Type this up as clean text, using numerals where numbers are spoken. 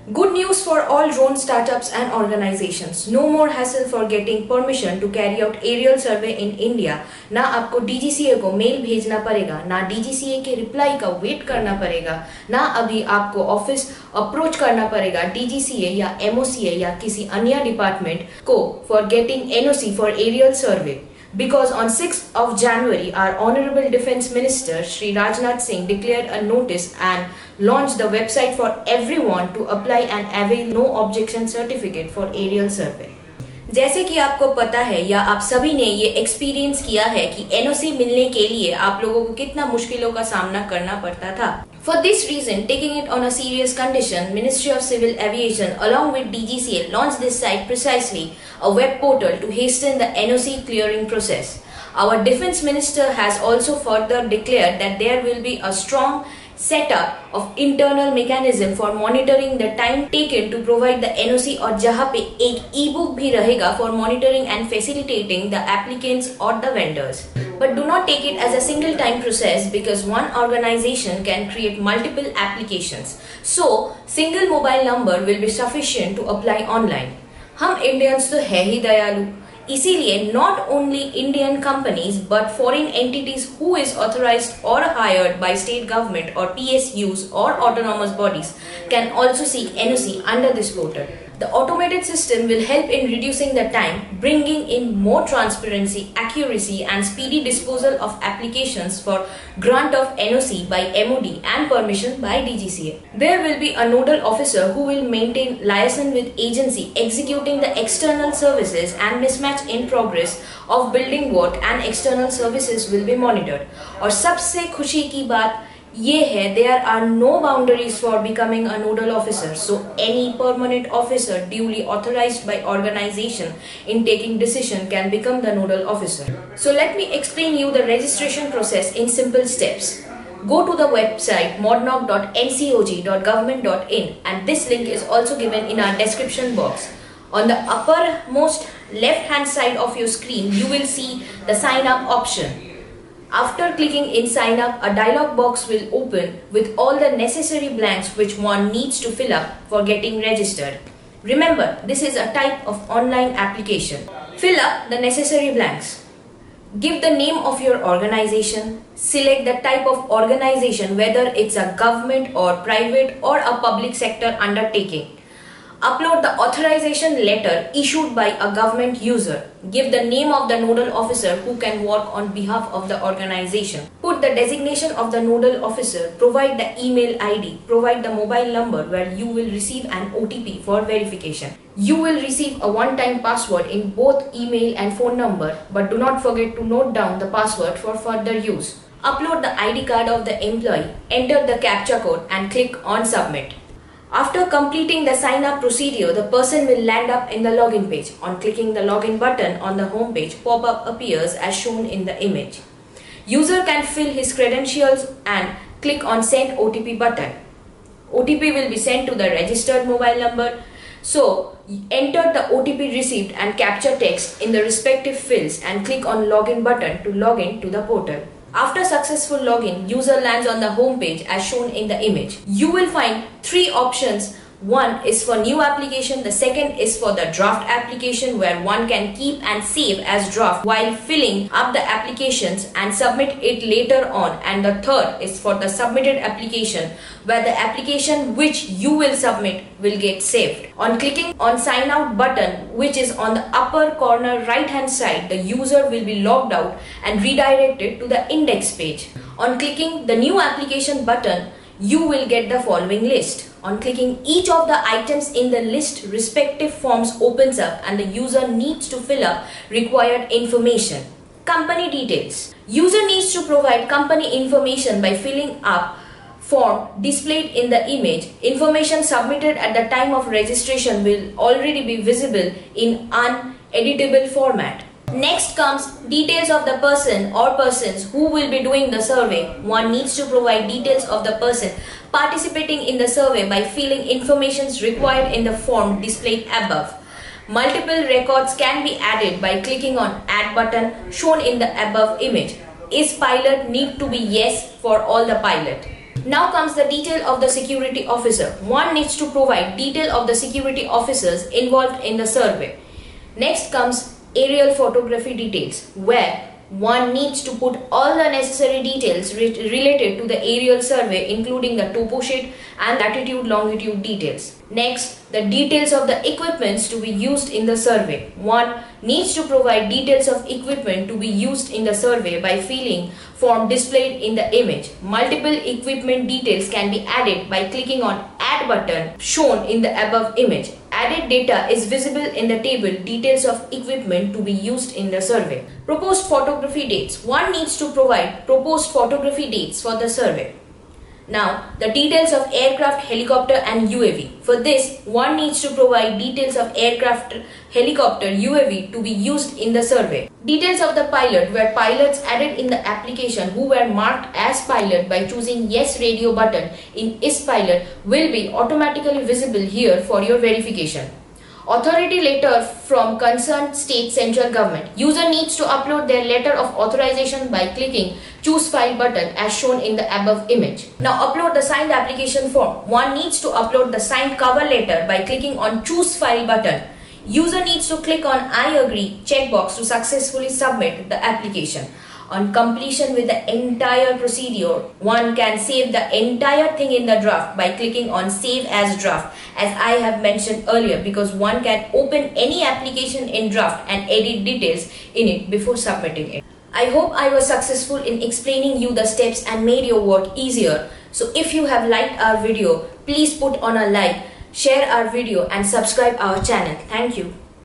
Good news for all drone startups and organizations. No more hassle for getting permission to carry out aerial survey in India. ना आपको DGCA को mail भेजना पड़ेगा, ना DGCA के reply का wait करना पड़ेगा, ना अभी आपको ऑफिस अप्रोच करना पड़ेगा DGCA या MOCA या किसी अन्य डिपार्टमेंट को for getting NOC for aerial survey. Because on 6th of January, our Honorable Defence Minister Shri Rajnath Singh declared a notice and launched the website for everyone to apply and avail no objection certificate for aerial survey. जैसे कि आपको पता है या आप सभी ने ये एक्सपीरियंस किया है कि एनओसी मिलने के लिए आप लोगों को कितना मुश्किलों का सामना करना पड़ता था. For this reason, taking it on a serious condition, Ministry of Civil Aviation along with DGCA launched this site precisely, a web portal to hasten the NOC clearing process. Our Defence Minister has also further declared that there will be a strong setup of internal mechanism for monitoring the time taken to provide the NOC और जहाँ पे एक e-book भी रहेगा for monitoring and facilitating the applicants or the vendors. But do not take it as a single time process because one organization can create multiple applications. So single mobile number will be sufficient to apply online. हम Indians तो है ही दयालु, इसीलिए not only Indian companies but foreign entities who is authorized or hired by state government or PSUs or autonomous bodies can also seek NOC under this portal. The automated system will help in reducing the time, bringing in more transparency, accuracy and speedy disposal of applications for grant of NOC by MOD and permission by DGCA. There will be a nodal officer who will maintain liaison with agency executing the external services and mismatch in progress of building work and external services will be monitored. और सबसे खुशी की बात ये है, there are no boundaries for becoming a nodal officer, so any permanent officer duly authorized by organization in taking decision can become the nodal officer. So let me explain you the registration process in simple steps. Go to the website modnoc.ncog.government.in and this link is also given in our description box. On the uppermost left hand side of your screen, you will see the sign up option. After clicking in sign up, a dialog box will open with all the necessary blanks which one needs to fill up for getting registered. Remember, this is a type of online application. Fill up the necessary blanks. Give the name of your organization. Select the type of organization, whether it's a government or private or a public sector undertaking. Upload the authorization letter issued by a government user. Give the name of the nodal officer who can work on behalf of the organization. Put the designation of the nodal officer. Provide the email ID. Provide the mobile number where you will receive an OTP for verification. You will receive a one-time password in both email and phone number, but do not forget to note down the password for further use. Upload the ID card of the employee. Enter the CAPTCHA code and click on submit. After completing the sign up procedure, the person will land up in the login page. On clicking the login button on the home page, pop-up appears as shown in the image. User can fill his credentials and click on send OTP button. OTP will be sent to the registered mobile number. So enter the OTP received and capture text in the respective fields and click on login button to log in to the portal. After successful login, user lands on the home page as shown in the image. You will find three options. One is for new application, the second is for the draft application where one can keep and save as draft while filling up the applications and submit it later on, and the third is for the submitted application where the application which you will submit will get saved. On clicking on sign out button which is on the upper corner right hand side, the user will be logged out and redirected to the index page. On clicking the new application button, you will get the following list. On clicking each of the items in the list, respective forms opens up and the user needs to fill up required information. Company details. User needs to provide company information by filling up form displayed in the image. Information submitted at the time of registration will already be visible in uneditable format. Next comes details of the person or persons who will be doing the survey. One needs to provide details of the person participating in the survey by filling information required in the form displayed above. Multiple records can be added by clicking on add button shown in the above image. Is pilot need to be yes for all the pilot? Now comes the detail of the security officer. One needs to provide detail of the security officers involved in the survey. Next comes aerial photography details, where one needs to put all the necessary details related to the aerial survey, including the topo sheet and latitude longitude details. Next, the details of the equipments to be used in the survey. One needs to provide details of equipment to be used in the survey by filling form displayed in the image. Multiple equipment details can be added by clicking on Add button shown in the above image. Added data is visible in the table details of equipment to be used in the survey. Proposed photography dates. One needs to provide proposed photography dates for the survey. Now, the details of aircraft, helicopter and UAV. For this, one needs to provide details of aircraft, helicopter, UAV to be used in the survey. Details of the pilot, where pilots added in the application who were marked as pilot by choosing Yes Radio button in Is Pilot, will be automatically visible here for your verification. Authority letter from concerned state central government. User needs to upload their letter of authorization by clicking Choose File button as shown in the above image. Now upload the signed application form. One needs to upload the signed cover letter by clicking on Choose File button. User needs to click on I agree checkbox to successfully submit the application. On completion with the entire procedure, one can save the entire thing in the draft by clicking on Save as Draft, as I have mentioned earlier, because one can open any application in draft and edit details in it before submitting it. I hope I was successful in explaining you the steps and made your work easier. So if you have liked our video, please put on a like, share our video and subscribe our channel. Thank you.